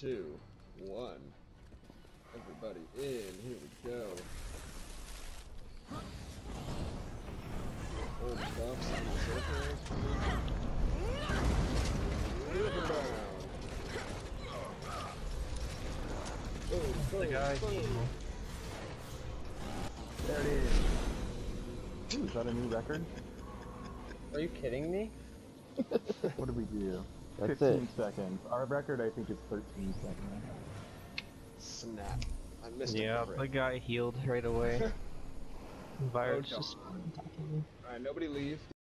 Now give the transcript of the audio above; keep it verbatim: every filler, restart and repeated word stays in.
two, one. Everybody in. Here we go. Hold buffs on the circle. Flip it around. Boom, The boom, guy. boom. There it is. Ooh, is that a new record? Are you kidding me? What did we do? That's fifteen it. seconds. Our record, I think, is thirteen seconds. Snap. I missed Yeah, a crit. the guy healed right away. Virus Oh, no. just attacking me. Alright, nobody leave.